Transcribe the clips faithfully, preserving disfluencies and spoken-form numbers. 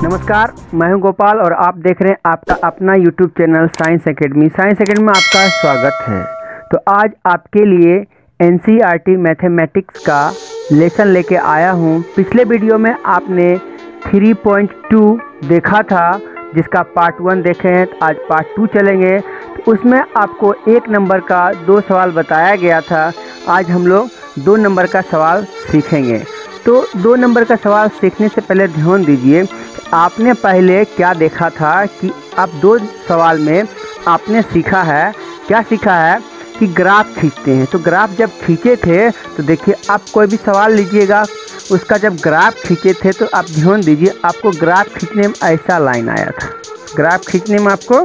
नमस्कार, मैं हूं गोपाल और आप देख रहे हैं आपका अपना YouTube channel science academy. Science academy में आपका स्वागत है। तो आज आपके लिए एनसीईआरटी मैथमेटिक्स का लेसन लेके आया हूं। पिछले वीडियो में आपने थ्री पॉइंट टू देखा था, जिसका पार्ट वन देखे हैं। तो आज पार्ट टू चलेंगे। तो उसमें आपको एक नंबर का दो सवाल बताया गया था। आज हम लोग दो नंबर का सवाल सीखेंगे। तो दो नंबर का सवाल सीखने से पहले ध्यान दीजिए, आपने पहले क्या देखा था कि अब दो सवाल में आपने सीखा है, क्या सीखा है कि ग्राफ खींचते हैं। तो ग्राफ जब खींचे थे तो देखिए, आप कोई भी सवाल लीजिएगा, उसका जब ग्राफ खींचे थे तो आप ध्यान दीजिए, आपको ग्राफ खींचने में ऐसा लाइन आया था। ग्राफ खींचने में आपको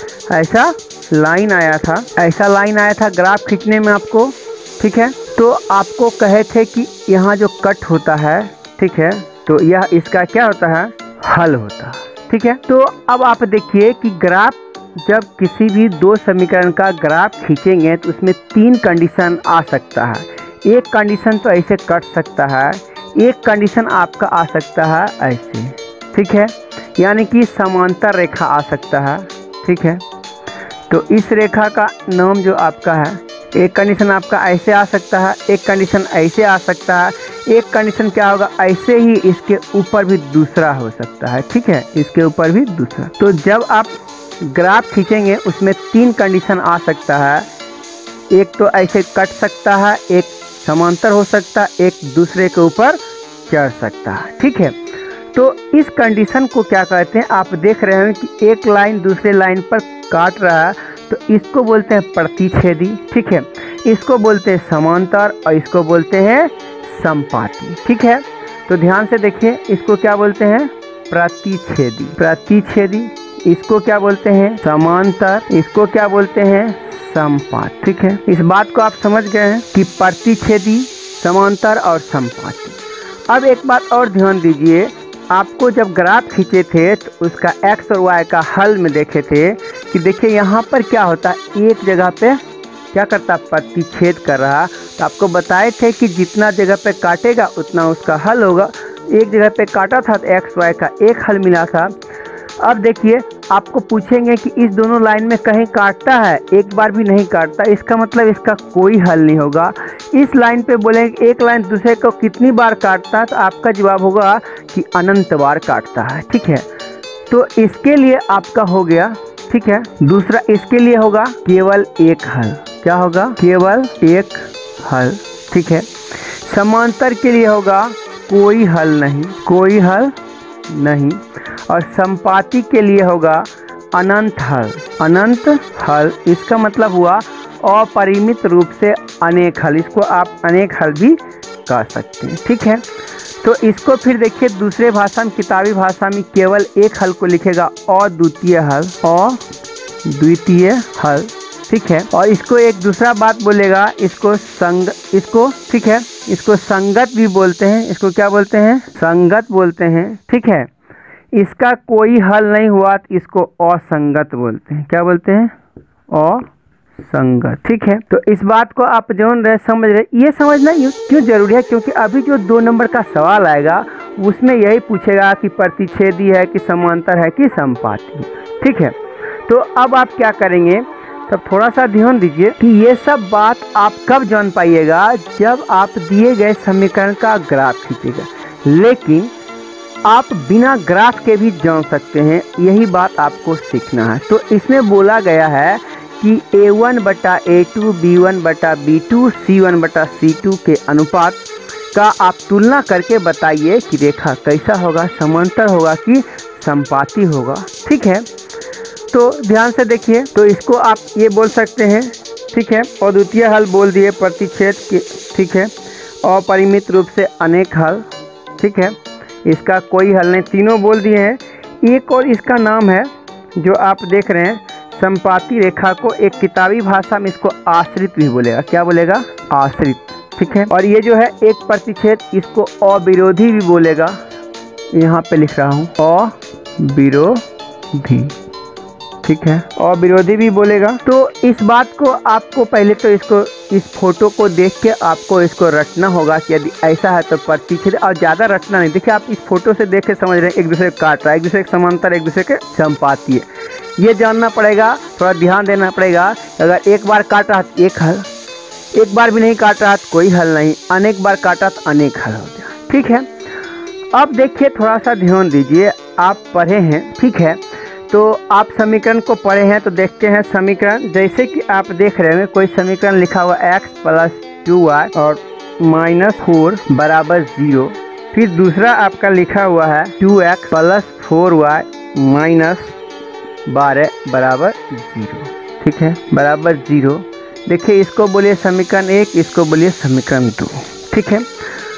ऐसा लाइन आया था, ऐसा लाइन आया था ग्राफ खींचने में आपको, ठीक है। तो आपको कहे थे कि यहाँ जो कट होता है, ठीक है, तो यह इसका क्या होता है, हल होता है, ठीक है। तो अब आप देखिए कि ग्राफ जब किसी भी दो समीकरण का ग्राफ खींचेंगे तो उसमें तीन कंडीशन आ सकता है। एक कंडीशन तो ऐसे कट सकता है, एक कंडीशन आपका आ सकता है ऐसे, ठीक है, यानी कि समांतर रेखा आ सकता है, ठीक है। तो इस रेखा का नाम जो आपका है, एक कंडीशन आपका ऐसे आ सकता है, एक कंडीशन ऐसे आ सकता है, एक कंडीशन क्या होगा, ऐसे ही इसके ऊपर भी दूसरा हो सकता है, ठीक है, इसके ऊपर भी दूसरा। तो जब आप ग्राफ खींचेंगे उसमें तीन कंडीशन आ सकता है। एक तो ऐसे कट सकता है, एक समांतर हो सकता है, एक दूसरे के ऊपर चढ़ सकता है, ठीक है। तो इस कंडीशन को क्या कहते हैं, आप देख रहे हैं कि एक लाइन दूसरे लाइन पर काट रहा है, तो इसको बोलते हैं प्रतिच्छेदी, ठीक है। इसको बोलते हैं समांतर और इसको बोलते हैं समपाती, ठीक है। तो ध्यान से देखिए, इसको क्या बोलते हैं, प्रतिच्छेदी। प्रतिच्छेदी इसको क्या बोलते हैं, समांतर, इसको क्या बोलते हैं, समपात, ठीक है। इस बात को आप समझ गए हैं कि प्रतिच्छेदी, समांतर और समपाती। अब एक बात और ध्यान दीजिए, आपको जब ग्राफ खींचे थे तो उसका एक्स और वाई का हल में देखे थे कि देखिए यहाँ पर क्या होता है, एक जगह पे क्या करता, प्रतिच्छेद कर रहा। तो आपको बताए थे कि जितना जगह पे काटेगा उतना उसका हल होगा। एक जगह पे काटा था तो एक्स वाई का एक हल मिला था। अब देखिए, आपको पूछेंगे कि इस दोनों लाइन में कहीं काटता है, एक बार भी नहीं काटता, इसका मतलब इसका कोई हल नहीं होगा। इस लाइन पे बोलेंगे एक लाइन दूसरे को कितनी बार काटता है, तो आपका जवाब होगा कि अनंत बार काटता है, ठीक है। तो इसके लिए आपका हो गया, ठीक है। दूसरा इसके लिए होगा केवल एक हल, क्या होगा, केवल एक हल, ठीक है। समांतर के लिए होगा कोई हल नहीं, कोई हल नहीं। और समपाती के लिए होगा अनंत हल, अनंत हल। इसका मतलब हुआ अपरिमित रूप से अनेक हल। इसको आप अनेक हल भी कह सकते हैं, ठीक है। तो इसको फिर देखिए, दूसरे भाषा में, किताबी भाषा में केवल एक हल को लिखेगा अद्वितीय हल, अद्वितीय हल, ठीक है। और इसको एक दूसरा बात बोलेगा, इसको संग इसको ठीक है, इसको संगत भी बोलते हैं। इसको क्या बोलते हैं, संगत बोलते हैं, ठीक है। इसका कोई हल नहीं हुआ तो इसको असंगत बोलते हैं। क्या बोलते हैं, असंगत, ठीक है। तो इस बात को आप जान रहे, समझ रहे। ये समझना क्यों जरूरी है, क्योंकि अभी जो दो नंबर का सवाल आएगा उसमें यही पूछेगा कि प्रतिच्छेदी है कि समांतर है कि समपाती, ठीक है। तो अब आप क्या करेंगे, तब थोड़ा सा ध्यान दीजिए कि ये सब बात आप कब जान पाइएगा, जब आप दिए गए समीकरण का ग्राफ खींचेगा। लेकिन आप बिना ग्राफ के भी जान सकते हैं, यही बात आपको सीखना है। तो इसमें बोला गया है कि ए वन बटा ए टू, बी वन बटा बी टू, सी वन बटा सी टू के अनुपात का आप तुलना करके बताइए कि रेखा कैसा होगा, समांतर होगा कि समपाती होगा, ठीक है। तो ध्यान से देखिए, तो इसको आप ये बोल सकते हैं, ठीक है। अद्वितीय हल बोल दिए, प्रतिच्छेद के, ठीक है। अपरिमित रूप से अनेक हल, ठीक है। इसका कोई हल नहीं, तीनों बोल दिए हैं। एक और इसका नाम है जो आप देख रहे हैं, समपाती रेखा को एक किताबी भाषा में इसको आश्रित भी बोलेगा। क्या बोलेगा, आश्रित, ठीक है। और ये जो है एक प्रतिच्छेद, इसको अविरोधी भी बोलेगा। यहाँ पे लिख रहा हूँ अविरोधी, ठीक है, अविरोधी भी बोलेगा। तो इस बात को आपको पहले तो इसको इस फोटो को देख के आपको इसको रटना होगा कि यदि ऐसा है तो प्रतिच्छेद, और ज़्यादा रटना नहीं। देखिए आप इस फोटो से देख के समझ रहे हैं एक दूसरे को काट रहा है, एक दूसरे के समांतर, एक दूसरे के संपाती है, ये जानना पड़ेगा, थोड़ा ध्यान देना पड़ेगा। अगर एक बार काट रहा तो एक हल, एक बार भी नहीं काट रहा तो कोई हल नहीं, अनेक बार काटा तो अनेक हल हो गया। ठीक है, अब देखिए थोड़ा सा ध्यान दीजिए, आप पढ़े हैं, ठीक है, तो आप समीकरण को पढ़े हैं तो देखते हैं समीकरण। जैसे कि आप देख रहे हैं कोई समीकरण लिखा हुआ x प्लस टू वाई और माइनस फोर बराबर ज़ीरो, फिर दूसरा आपका लिखा हुआ है two x plus four y minus बारह बराबर ज़ीरो। ठीक है, बराबर ज़ीरो। देखिए इसको बोलिए समीकरण एक, इसको बोलिए समीकरण दो। ठीक है,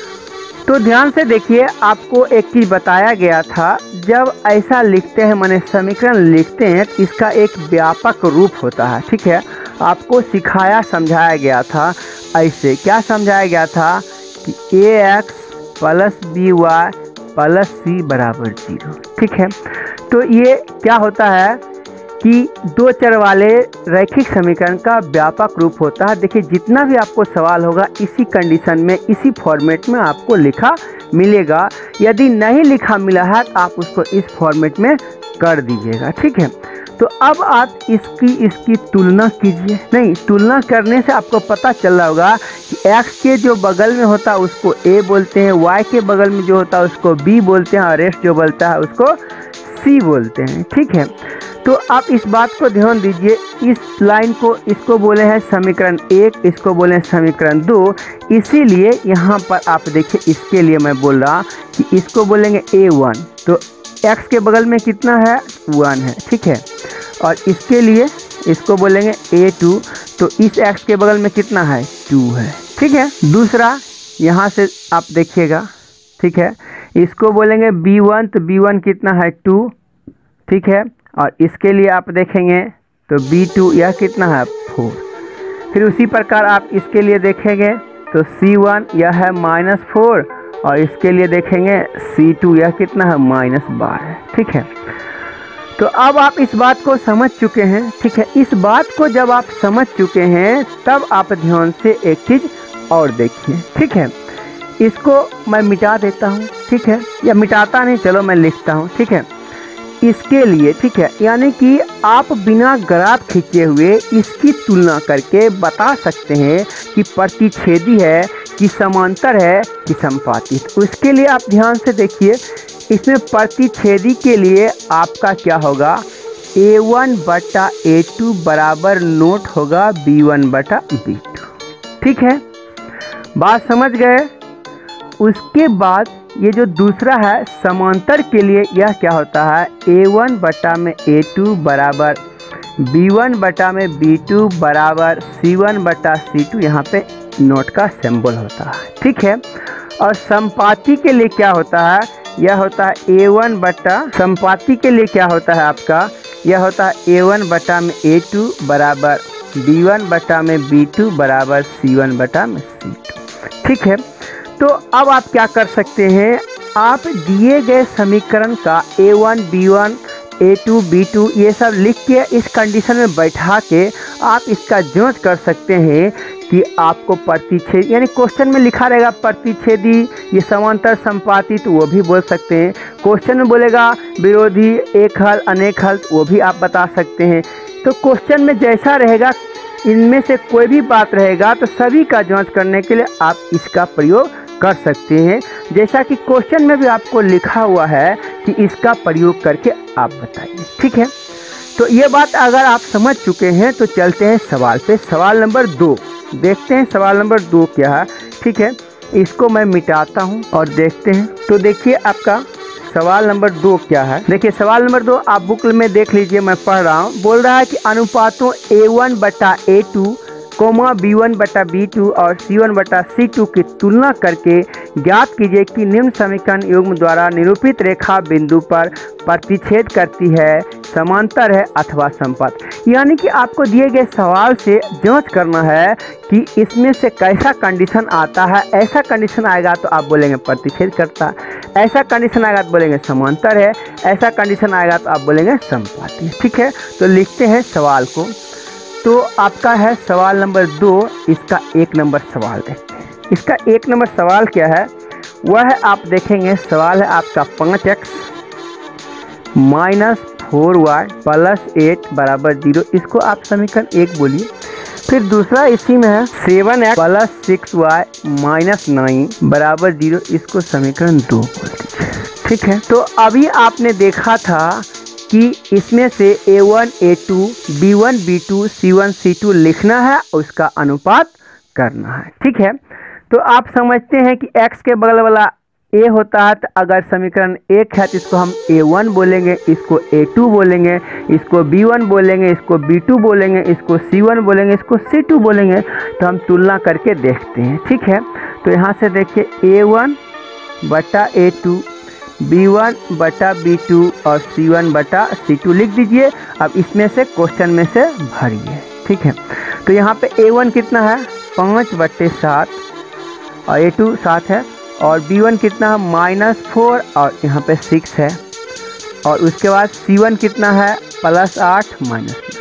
तो ध्यान से देखिए, आपको एक चीज़ बताया गया था, जब ऐसा लिखते हैं माने समीकरण लिखते हैं तो इसका एक व्यापक रूप होता है। ठीक है, आपको सिखाया समझाया गया था, ऐसे क्या समझाया गया था कि a x plus b y plus c बराबर जीरो। ठीक है, तो ये क्या होता है कि दो चर वाले रैखिक समीकरण का व्यापक रूप होता है। देखिए जितना भी आपको सवाल होगा इसी कंडीशन में, इसी फॉर्मेट में आपको लिखा मिलेगा। यदि नहीं लिखा मिला है तो आप उसको इस फॉर्मेट में कर दीजिएगा। ठीक है, तो अब आप इसकी इसकी तुलना कीजिए। नहीं, तुलना करने से आपको पता चल रहा होगा कि x के जो बगल में होता है उसको a बोलते हैं, y के बगल में जो होता है उसको b बोलते हैं, और रेस्ट जो बोलता है उसको c बोलते हैं। ठीक है, तो आप इस बात को ध्यान दीजिए, इस लाइन को, इसको बोले हैं समीकरण एक, इसको बोले हैं समीकरण दो। इसीलिए यहाँ पर आप देखिए, इसके लिए मैं बोल रहा कि इसको बोलेंगे ए वन, तो x के बगल में कितना है, वन है। ठीक है, और इसके लिए इसको बोलेंगे ए टू, तो इस x के बगल में कितना है, टू है। ठीक है, दूसरा यहाँ से आप देखिएगा, ठीक है, इसको बोलेंगे बी वन, तो बी वन कितना है, टू। ठीक है, और इसके लिए आप देखेंगे तो बी टू यह कितना है, फोर। फिर उसी प्रकार आप इसके लिए देखेंगे तो सी वन यह है माइनस फोर, और इसके लिए देखेंगे सी टू यह कितना है, माइनस बारह। ठीक है, तो अब आप इस बात को समझ चुके हैं। ठीक है, इस बात को जब आप समझ चुके हैं तब आप ध्यान से एक चीज़ और देखिए। ठीक है, इसको मैं मिटा देता हूँ। ठीक है, या मिटाता नहीं, चलो मैं लिखता हूँ। ठीक है, इसके लिए, ठीक है, यानी कि आप बिना ग्राफ खींचे हुए इसकी तुलना करके बता सकते हैं कि प्रतिच्छेदी है कि समांतर है कि संपाती। तो उसके लिए आप ध्यान से देखिए, इसमें प्रतिच्छेदी के लिए आपका क्या होगा, ए वन बटा ए टू बराबर नोट होगा बी वन बटा बी टू। ठीक है, बात समझ गए। उसके बाद ये जो दूसरा है समांतर के लिए, यह क्या होता है, ए वन बटा में ए टू बराबर बी वन बटा में बी टू बराबर सी वन बटा सी टू, यहाँ पे नोट का सिंबल होता है। ठीक है, और संपाती के लिए क्या होता है, यह होता है ए वन बटा, संपाती के लिए क्या होता है आपका, यह होता है ए वन बटा में ए टू बराबर बी वन बटा में बी टू बराबर सी वन बटा में सी टू। ठीक है, तो अब आप क्या कर सकते हैं, आप दिए गए समीकरण का A one B one A two B two ये सब लिख के इस कंडीशन में बैठा के आप इसका जांच कर सकते हैं कि आपको प्रतिच्छेद, यानी क्वेश्चन में लिखा रहेगा प्रतिच्छेदी, ये समांतर संपाती, तो वो भी बोल सकते हैं। क्वेश्चन में बोलेगा विरोधी, एक हल, अनेक हल, वो भी आप बता सकते हैं। तो क्वेश्चन में जैसा रहेगा, इनमें से कोई भी बात रहेगा तो सभी का जांच करने के लिए आप इसका प्रयोग कर सकते हैं। जैसा कि क्वेश्चन में भी आपको लिखा हुआ है कि इसका प्रयोग करके आप बताइए। ठीक है, तो ये बात अगर आप समझ चुके हैं तो चलते हैं सवाल पे। सवाल नंबर दो देखते हैं, सवाल नंबर दो क्या है। ठीक है, इसको मैं मिटाता हूँ और देखते हैं। तो देखिए आपका सवाल नंबर दो क्या है। देखिए सवाल नंबर दो आप बुक में देख लीजिए, मैं पढ़ रहा हूँ। बोल रहा है कि अनुपातों ए वन बटा ए टू कोमा बी वन बटा बी टू और सी वन बटा सी टू की तुलना करके ज्ञात कीजिए कि निम्न समीकरण युग्म द्वारा निरूपित रेखा बिंदु पर प्रतिच्छेद करती है, समांतर है अथवा संपात। यानी कि आपको दिए गए सवाल से जांच करना है कि इसमें से कैसा कंडीशन आता है। ऐसा कंडीशन आएगा तो आप बोलेंगे प्रतिच्छेद करता, ऐसा कंडीशन आएगा तो बोलेंगे समांतर है, ऐसा कंडीशन आएगा तो आप बोलेंगे संपाती। ठीक है, तो लिखते हैं सवाल को। तो आपका है सवाल नंबर दो, इसका एक नंबर सवाल देखते हैं। इसका एक नंबर सवाल क्या है, वह है आप देखेंगे, सवाल है आपका पाँच x minus four y plus eight बराबर जीरो, इसको आप समीकरण एक बोलिए। फिर दूसरा इसी में है seven x plus six y minus nine बराबर जीरो, इसको समीकरण दो बोल दीजिए। ठीक है, तो अभी आपने देखा था कि इसमें से A one A two B one B two C one C two लिखना है और उसका अनुपात करना है। ठीक है, तो आप समझते हैं कि x के बगल वाला a होता है, तो अगर समीकरण एक है तो इसको हम ए वन बोलेंगे, इसको ए टू बोलेंगे, इसको बी वन बोलेंगे, इसको बी टू बोलेंगे, इसको सी वन बोलेंगे, इसको सी टू बोलेंगे। तो हम तुलना करके देखते हैं। ठीक है, तो यहाँ से देखिए ए वन बटा ए टू, बी वन बटा बी टू और सी वन बटा सी टू लिख दीजिए। अब इसमें से क्वेश्चन में से भरिए। ठीक है, तो यहाँ पे ए वन कितना है, पाँच बटे सात और ए टू सात है, और बी वन कितना है माइनस फोर और यहाँ पे सिक्स है, और उसके बाद सी वन कितना है प्लस आठ माइनस नाइन।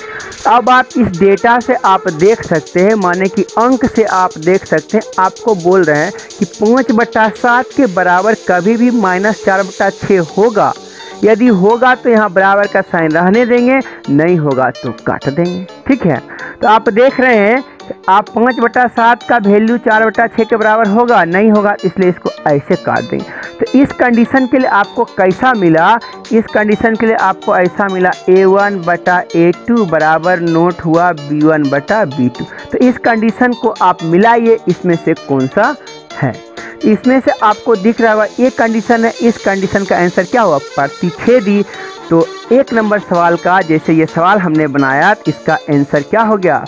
अब आप इस डेटा से आप देख सकते हैं, माने कि अंक से आप देख सकते हैं, आपको बोल रहे हैं कि पाँच बटा सात के बराबर कभी भी माइनस चार बटा छः होगा। यदि होगा तो यहाँ बराबर का साइन रहने देंगे, नहीं होगा तो काट देंगे। ठीक है, तो आप देख रहे हैं आप पाँच बटा सात का वैल्यू चार बटा छः के बराबर होगा, नहीं होगा, इसलिए इसको ऐसे काट देंगे। तो इस कंडीशन के लिए आपको कैसा मिला, इस कंडीशन के लिए आपको ऐसा मिला ए वन बटा ए टू बराबर नोट हुआ बी वन बटा बी टू। तो इस कंडीशन को आप मिलाइए, इसमें से कौन सा है। इसमें से आपको दिख रहा होगा ये कंडीशन है, इस कंडीशन का आंसर क्या हुआ, प्रतिच्छेदी। तो एक नंबर सवाल का जैसे ये सवाल हमने बनाया, इसका आंसर क्या हो गया,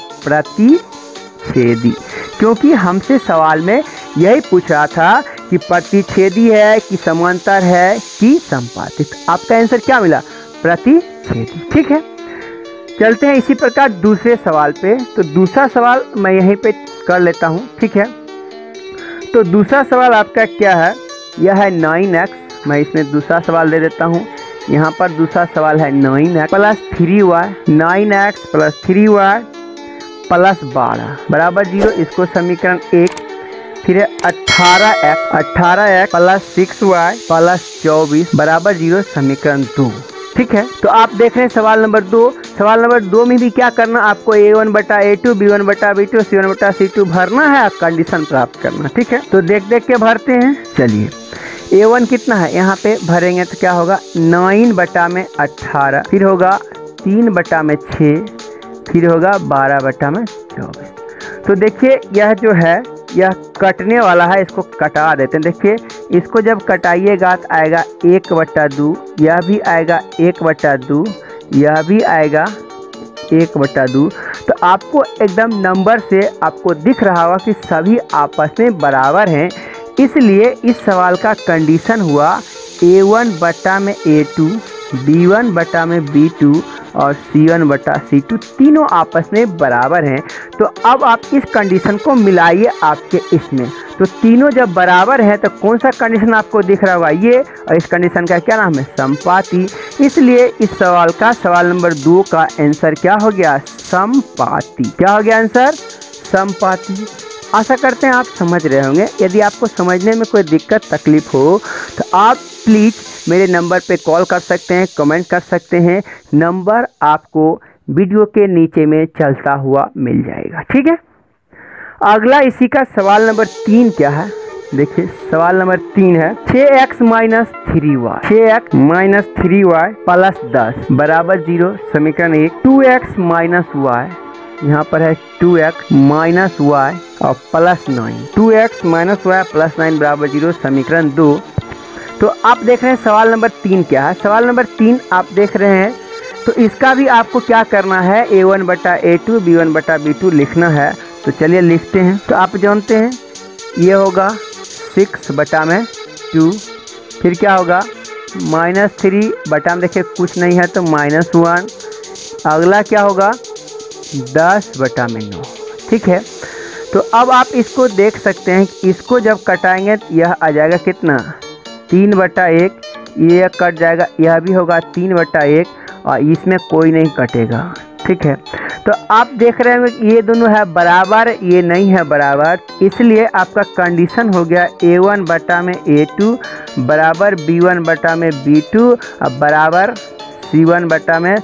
प्रतिच्छेदी। क्योंकि हमसे सवाल में यही पूछ रहा था कि प्रतिच्छेदी है कि समांतर है कि संपातित। आपका आंसर क्या मिला, प्रतिच्छेदी। ठीक है, चलते हैं इसी प्रकार दूसरे सवाल पे। तो दूसरा सवाल मैं यहीं पे कर लेता हूँ। ठीक है, तो दूसरा सवाल आपका क्या है, यह है नाइन एक्स। मैं इसमें दूसरा सवाल दे देता हूँ। यहाँ पर दूसरा सवाल है nine x plus three y, nine x plus three y plus बारह बराबर जीरो, इसको समीकरण एक। फिर है अट्ठारह एक्स अट्ठारह x plus six y plus चौबीस बराबर जीरो, समीकरण दो। ठीक है, तो आप देख रहे हैं सवाल नंबर दो। सवाल नंबर दो में भी क्या करना, आपको ए वन बटा ए टू, बी वन बटा बी टू, सी वन बटा सी टू भरना है, कंडीशन प्राप्त करना। ठीक है, तो देख देख के भरते हैं। चलिए, ए वन कितना है, यहाँ पे भरेंगे तो क्या होगा, नाइन बटा में अट्ठारह, फिर होगा तीन बटा में छः, फिर होगा बारह बटा में चौबीस। तो देखिए यह जो है यह कटने वाला है, इसको कटा देते हैं। देखिए इसको जब कटाइएगा तो आएगा एक बटा दो, यह भी आएगा एक बटा दो, यह भी आएगा एक बटा दो। तो आपको एकदम नंबर से आपको दिख रहा होगा कि सभी आपस में बराबर हैं, इसलिए इस सवाल का कंडीशन हुआ ए वन बटा में ए टू, बी वन बटा में बी टू और सी वन बटा सी टू तीनों आपस में बराबर हैं। तो अब आप इस कंडीशन को मिलाइए आपके इसमें, तो तीनों जब बराबर हैं तो कौन सा कंडीशन आपको दिख रहा होगा, ये। और इस कंडीशन का क्या नाम है, संपाती। इसलिए इस सवाल का सवाल नंबर दो का आंसर क्या हो गया, संपाती। क्या हो गया आंसर, संपाती। आशा करते हैं आप समझ रहे होंगे। यदि आपको समझने में कोई दिक्कत तकलीफ हो तो आप प्लीज़ मेरे नंबर पे कॉल कर सकते हैं, कमेंट कर सकते हैं। नंबर आपको वीडियो के नीचे में चलता हुआ मिल जाएगा। ठीक है, अगला इसी का सवाल नंबर तीन क्या है, देखिए सवाल नंबर तीन है छः एक्स माइनस थ्री वाई छः x minus three y plus दस बराबर जीरो, समीकरण एक। टू एक्स माइनस वाई, यहाँ पर है टू एक्स माइनस वाई और plus nine, two x minus y plus nine बराबर जीरो, समीकरण दो। तो आप देख रहे हैं सवाल नंबर तीन क्या है, सवाल नंबर तीन आप देख रहे हैं। तो इसका भी आपको क्या करना है, ए वन बटा ए टू, बी वन बटा बी टू लिखना है। तो चलिए लिखते हैं। तो आप जानते हैं ये होगा सिक्स बटा में टू, फिर क्या होगा माइनस थ्री बटा में देखिए कुछ नहीं है तो माइनस वन, अगला क्या होगा दस बटा में नौ। ठीक है, तो अब आप इसको देख सकते हैं कि इसको जब कटाएंगे तो यह आ जाएगा कितना, तीन बटा एक, ये कट जाएगा, यह भी होगा तीन बटा एक और इसमें कोई नहीं कटेगा। ठीक है। तो आप देख रहे हैं ये दोनों है बराबर, ये नहीं है बराबर, इसलिए आपका कंडीशन हो गया ए वन बटा में ए टू बराबर बी वन बटा में बी टू अब बराबर सी वन बटा में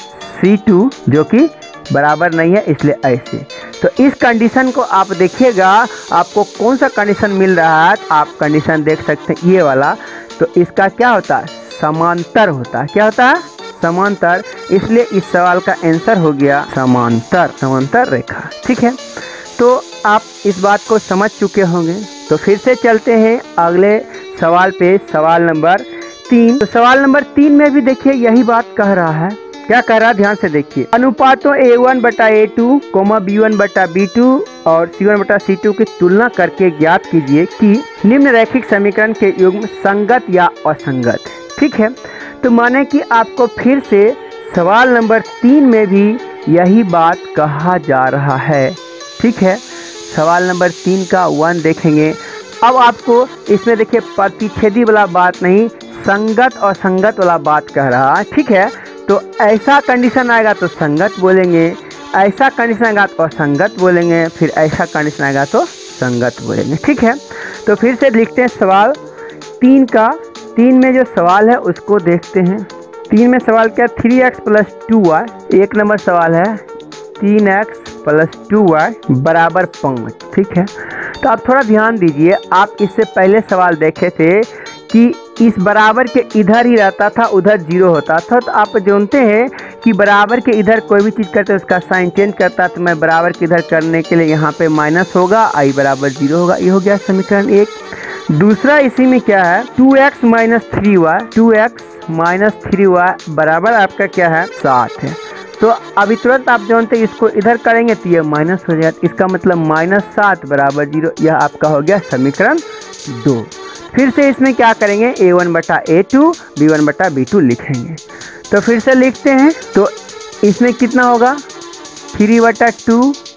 सी टू, जो कि बराबर नहीं है, इसलिए ऐसे। तो इस कंडीशन को आप देखिएगा, आपको कौन सा कंडीशन मिल रहा है, आप कंडीशन देख सकते हैं ये वाला। तो इसका क्या होता है, समांतर होता है। क्या होता है, समांतर, इसलिए इस सवाल का आंसर हो गया समांतर, समांतर रेखा। ठीक है, तो आप इस बात को समझ चुके होंगे। तो फिर से चलते हैं अगले सवाल पे, सवाल नंबर तीन। तो सवाल नंबर तीन में भी देखिए यही बात कह रहा है। क्या कह रहा है, ध्यान से देखिए। अनुपातों ए वन बटा ए टू कोमा बी वन बटा बी टू और सी वन बटा सी टू की तुलना करके ज्ञात कीजिए कि निम्न रैखिक समीकरण के युग्म संगत या असंगत है। ठीक है, तो माने कि आपको फिर से सवाल नंबर तीन में भी यही बात कहा जा रहा है। ठीक है, सवाल नंबर तीन का वन देखेंगे। अब आपको इसमें देखिए प्रतिच्छेदी वाला बात नहीं, संगत और संगत वाला बात कह रहा है। ठीक है, तो ऐसा कंडीशन आएगा तो संगत बोलेंगे, ऐसा कंडीशन आएगा तो असंगत बोलेंगे, फिर ऐसा कंडीशन आएगा तो संगत बोलेंगे। ठीक है, तो फिर से लिखते हैं सवाल तीन का। तीन में जो सवाल है उसको देखते हैं। तीन में सवाल क्या, three x plus two y, एक नंबर सवाल है तीन एक्स प्लस टू वाई बराबर पाँच। ठीक है, तो आप थोड़ा ध्यान दीजिए, आप इससे पहले सवाल देखे थे कि इस बराबर के इधर ही रहता था, उधर जीरो होता था। तो आप जानते हैं कि बराबर के इधर कोई भी चीज़ करते उसका साइन चेंज करता, तो मैं बराबर के इधर करने के लिए यहाँ पे माइनस होगा, आई बराबर जीरो होगा। ये हो गया समीकरण एक। दूसरा इसी में क्या है, two x minus three y, two x minus three y बराबर आपका क्या है, सात है। तो अभी तुरंत आप जानते हैं इसको इधर करेंगे तो ये माइनस हो जाएगा, इसका मतलब माइनस सात बराबर जीरो। यह आपका हो गया समीकरण दो। फिर से इसमें क्या करेंगे, ए वन बटा ए टू बी वन बटा बी टू लिखेंगे। तो फिर से लिखते हैं, तो इसमें कितना होगा, थ्री बटा टू,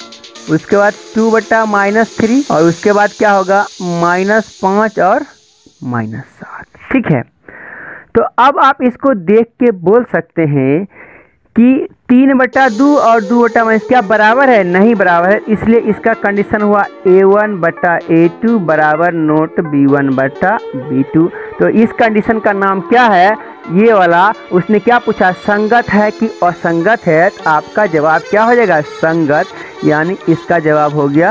उसके बाद टू बटा माइनस थ्री और उसके बाद क्या होगा, माइनस पाँच और माइनस सात। ठीक है, तो अब आप इसको देख के बोल सकते हैं कि तीन बटा दो और दो बटा माइनस क्या बराबर है, नहीं बराबर है, इसलिए इसका कंडीशन हुआ ए वन बटा ए टू बराबर नोट बी वन बटा बी टू। तो इस कंडीशन का नाम क्या है, ये वाला। उसने क्या पूछा, संगत है कि असंगत है, तो आपका जवाब क्या हो जाएगा, संगत, यानी इसका जवाब हो गया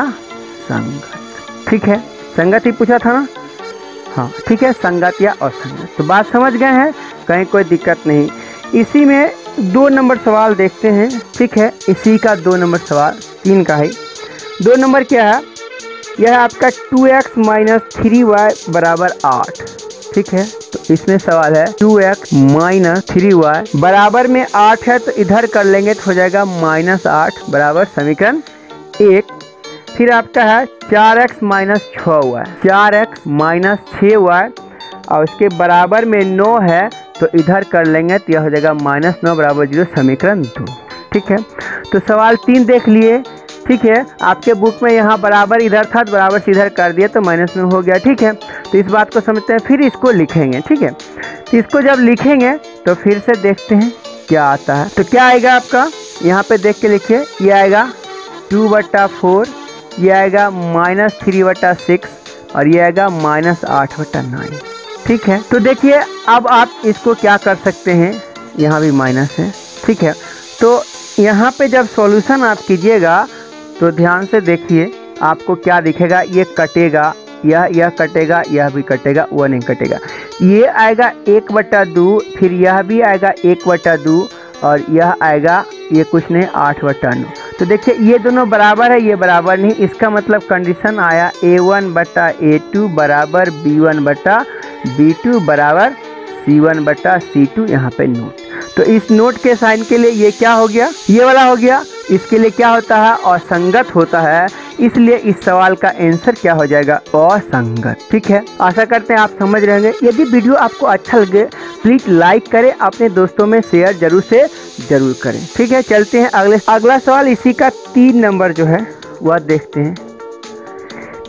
संगत। ठीक है, संगत ही पूछा था ना, हाँ ठीक है, संगत या असंगत। तो बात समझ गए हैं, कहीं कोई दिक्कत नहीं। इसी में दो नंबर सवाल देखते हैं। ठीक है, इसी का दो नंबर सवाल, तीन का है। दो नंबर क्या है, यह है आपका two x minus three y बराबर आठ। ठीक है, तो इसमें सवाल है two x minus three y बराबर में आठ है, तो इधर कर लेंगे तो हो जाएगा माइनस आठ बराबर समीकरण एक। फिर आपका है चार एक्स माइनस छः वाई, चार एक्स माइनस छः वाई और उसके बराबर में नौ है, तो इधर कर लेंगे तो यह हो जाएगा माइनस नौ बराबर जीरो समीकरण दो। ठीक है, तो सवाल तीन देख लिए। ठीक है, आपके बुक में यहाँ बराबर इधर था तो बराबर से इधर कर दिया तो माइनस में हो गया। ठीक है, तो इस बात को समझते हैं, फिर इसको लिखेंगे। ठीक है, तो इसको जब लिखेंगे तो फिर से देखते हैं क्या आता है। तो क्या आएगा आपका, यहाँ पे देख के लिखिए, ये आएगा टू बटा फोर, ये आएगा माइनस थ्री बटा सिक्स और ये आएगा माइनस आठ बटा नाइन। ठीक है, तो देखिए अब आप इसको क्या कर सकते हैं, यहाँ भी माइनस है। ठीक है, तो यहाँ पे जब सॉल्यूशन आप कीजिएगा तो ध्यान से देखिए आपको क्या दिखेगा, ये कटेगा, यह यह कटेगा, यह भी कटेगा, वह नहीं कटेगा। ये आएगा एक बटा दो, फिर यह भी आएगा एक बटा दो और यह आएगा ये कुछ नहीं आठ बटा नौ। तो देखिए ये दोनों बराबर है, ये बराबर नहीं, इसका मतलब कंडीशन आया ए वन बटा ए टू बराबर बी वन बटा बी टू बराबर सी वन बटा सी टू, यहाँ पे नोट। तो इस नोट के साइन के लिए ये क्या हो गया, ये वाला हो गया। इसके लिए क्या होता है, असंगत होता है, इसलिए इस सवाल का आंसर क्या हो जाएगा, असंगत। ठीक है, आशा करते हैं आप समझ रहे होंगे। यदि वीडियो आपको अच्छा लगे प्लीज लाइक करें, अपने दोस्तों में शेयर जरूर से जरूर करें। ठीक है, चलते हैं अगले अगला सवाल। इसी का तीन नंबर जो है वह देखते हैं।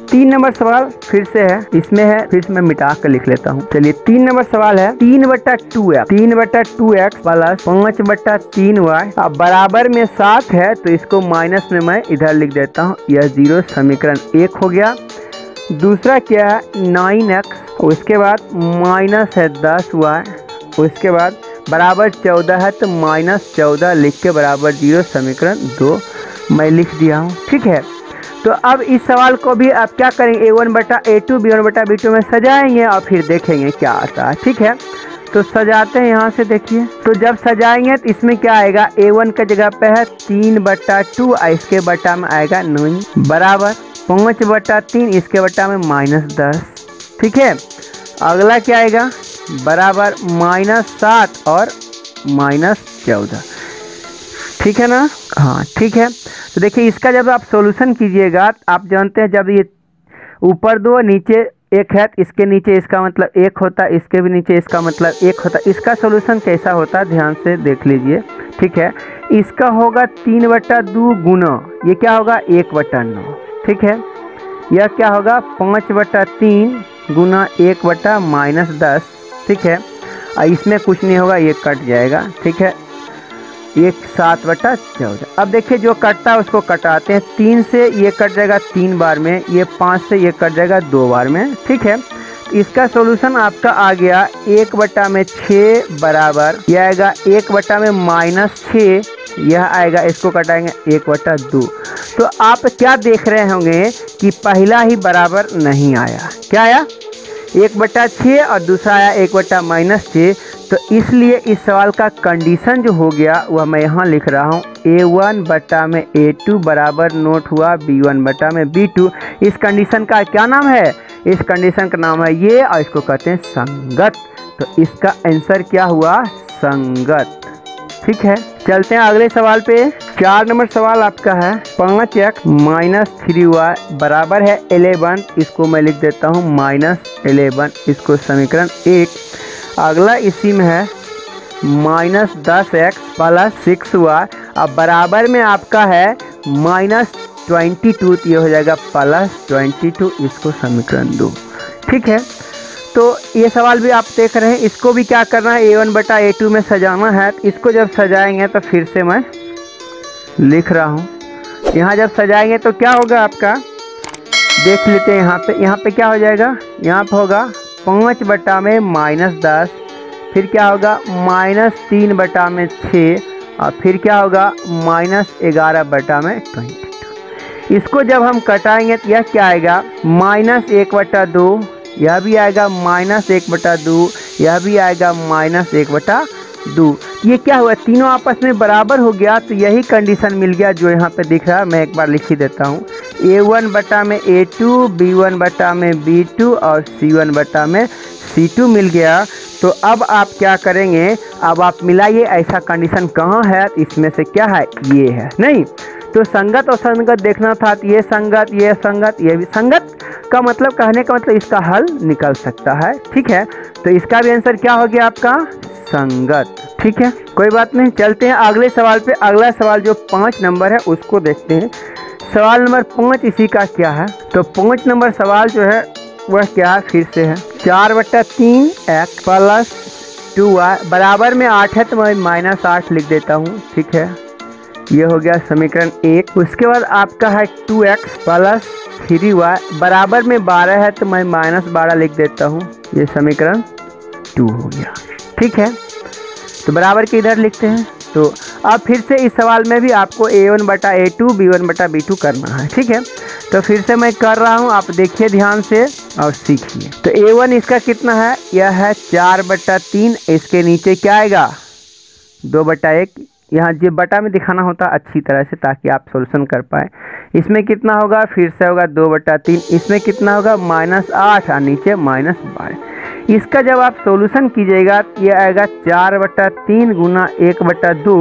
तीन नंबर सवाल फिर से है, इसमें है, फिर से मैं मिटा कर लिख लेता हूँ। चलिए तीन नंबर सवाल है तीन बट्टा टू एक्स तीन बट्टा टू एक्स प्लस पाँच बट्टा तीन वाई अब बराबर में सात है, तो इसको माइनस में मैं इधर लिख देता हूँ। यह जीरो समीकरण एक हो गया। दूसरा क्या है नाइन एक्स, उसके बाद माइनस है दस वाई, उसके बाद बराबर चौदह है तो माइनस चौदह लिख के बराबर जीरो समीकरण दो मैं लिख दिया हूँ। ठीक है, तो अब इस सवाल को भी आप क्या करेंगे, ए वन बटा ए टू बी वन बटा बी टू में सजाएंगे और फिर देखेंगे क्या आता है। ठीक है, तो सजाते हैं यहाँ से। देखिए तो जब सजाएंगे तो इसमें क्या आएगा, ए वन का जगह पे है तीन बटा टू, इसके बटा में आएगा नाइन बराबर पाँच बटा तीन, इसके बटा में माइनस दस। ठीक है, अगला क्या आएगा बराबर माइनस सात और माइनस चौदह। ठीक है ना, हाँ ठीक है। तो देखिए इसका जब आप सॉल्यूशन कीजिएगा, आप जानते हैं जब ये ऊपर दो नीचे एक है, इसके नीचे इसका मतलब एक होता है, इसके भी नीचे इसका मतलब एक होता है। इसका सॉल्यूशन कैसा होता है ध्यान से देख लीजिए। ठीक है, इसका होगा तीन बट्टा दो गुना, ये क्या होगा एक बट्टा नौ। ठीक है, यह क्या होगा पाँच बट्टा तीन गुना एक बट्टा माइनस दस। ठीक है, और इसमें कुछ नहीं होगा, ये कट जाएगा। ठीक है, एक सात बटा चौदह। अब देखिए जो कटता है उसको कटाते हैं, तीन से ये कट जाएगा तीन बार में, ये पाँच से ये कट जाएगा दो बार में। ठीक है, इसका सॉल्यूशन आपका आ गया एक बटा में छः बराबर, यह आएगा एक बटा में माइनस छः, यह आएगा इसको कटाएंगे एक बटा दो। तो आप क्या देख रहे होंगे कि पहला ही बराबर नहीं आया, क्या आया एक बटा छः और दूसरा आया एक बटा माइनस छः। तो इसलिए इस सवाल का कंडीशन जो हो गया वह मैं यहाँ लिख रहा हूँ, ए वन बटा में ए टू बराबर नोट हुआ बी वन बटा में बी टू। इस कंडीशन का क्या नाम है, इस कंडीशन का नाम है ये, और इसको कहते हैं संगत। तो इसका आंसर क्या हुआ संगत। ठीक है, चलते हैं अगले सवाल पे। चार नंबर सवाल आपका है पाँच एक्स माइनस थ्री वाई बराबर है एलेवन, इसको मैं लिख देता हूँ माइनस एलेवन, इसको समीकरण एक। अगला इसी में है माइनस दस एक्स प्लस सिक्स वाई, अब बराबर में आपका है माइनस ट्वेंटी टू, तो ये हो जाएगा प्लस ट्वेंटी टू, इसको समीकरण दो। ठीक है, तो ये सवाल भी आप देख रहे हैं, इसको भी क्या करना है ए वन बटा ए टू में सजाना है। तो इसको जब सजाएंगे तो फिर से मैं लिख रहा हूँ, यहाँ जब सजाएंगे तो क्या होगा आपका देख लेते हैं। यहाँ पे यहाँ पे क्या हो जाएगा, यहाँ पे होगा पाँच बटा में माइनस दस, फिर क्या होगा माइनस तीन बटा में छः, और फिर क्या होगा माइनस ग्यारह बटा में ट्वेंटी टू। इसको जब हम कटाएंगे तो यह क्या आएगा माइनस एक बटा दो, यह भी आएगा माइनस एक बटा दो, यह भी आएगा माइनस एक बटा दो। ये क्या हुआ तीनों आपस में बराबर हो गया, तो यही कंडीशन मिल गया जो यहाँ पे दिख रहा है। मैं एक बार लिख ही देता हूँ, ए वन बटा में ए टू, बी वन बटा में बी टू और सी वन बटा में सी टू मिल गया। तो अब आप क्या करेंगे, अब आप मिलाइए ऐसा कंडीशन कहाँ है, इसमें से क्या है ये है नहीं। तो संगत और संगत देखना था, तो ये संगत ये संगत ये भी संगत का मतलब कहने का मतलब इसका हल निकल सकता है। ठीक है, तो इसका भी आंसर क्या हो गया आपका संगत। ठीक है, कोई बात नहीं, चलते हैं अगले सवाल पे। अगला सवाल जो पाँच नंबर है उसको देखते हैं। सवाल नंबर पाँच इसी का क्या है, तो पाँच नंबर सवाल जो है वह क्या है फिर से है चार बट्टा तीन एक्स प्लस टू वाई बराबर में आठ है, तो मैं माइनस आठ लिख देता हूँ। ठीक है, ये हो गया समीकरण एक। उसके बाद आपका है two x plus three y बराबर में बारह है, तो मैं माइनस बारह लिख देता हूँ, ये समीकरण टू हो गया। ठीक है, तो बराबर के इधर लिखते हैं। तो अब फिर से इस सवाल में भी आपको ए वन बटा ए टू बी वन बटा बी टू करना है। ठीक है, तो फिर से मैं कर रहा हूँ, आप देखिए ध्यान से और सीखिए। तो ए वन इसका कितना है, यह है चार बटा तीन, इसके नीचे क्या आएगा दो बटा एक, यहाँ जो बटा में दिखाना होता अच्छी तरह से ताकि आप सोल्यूशन कर पाए। इसमें कितना होगा फिर से होगा दो बटा तीन, इसमें कितना होगा माइनस आठ और नीचे माइनस बारह। इसका जब आप सॉल्यूशन कीजिएगा ये आएगा चार बटा तीन गुना एक बटा दो,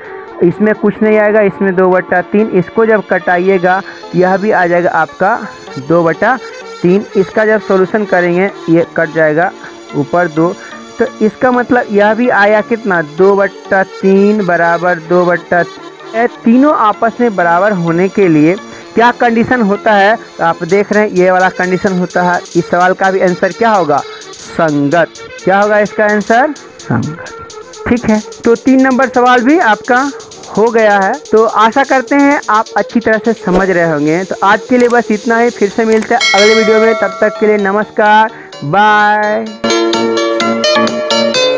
इसमें कुछ नहीं आएगा, इसमें दो बटा तीन। इसको जब कटाइएगा यह भी आ जाएगा आपका दो बटा तीन। इसका जब सॉल्यूशन करेंगे ये कट जाएगा ऊपर दो, तो इसका मतलब यह भी आया कितना दो बट्टा तीन बराबर दो बट्टा। तीनों आपस में बराबर होने के लिए क्या कंडीशन होता है, तो आप देख रहे हैं ये वाला कंडीशन होता है। इस सवाल का भी आंसर क्या होगा, संगत। क्या होगा इसका आंसर, संगत। ठीक है, तो तीन नंबर सवाल भी आपका हो गया है। तो आशा करते हैं आप अच्छी तरह से समझ रहे होंगे। तो आज के लिए बस इतना ही, फिर से मिलते हैं अगले वीडियो में। तब तक के लिए नमस्कार, बाय।